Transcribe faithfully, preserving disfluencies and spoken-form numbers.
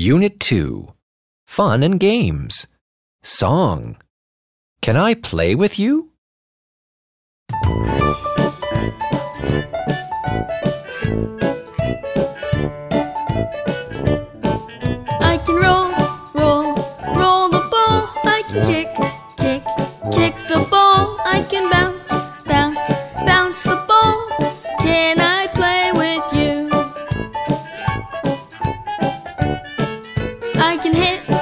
Unit two. Fun and Games. Song. Can I play with you? I can roll, roll, roll the ball. I can kick, kick, kick the ball. I can bounce, bounce, bounce the ball. Can I play with you? I can hit,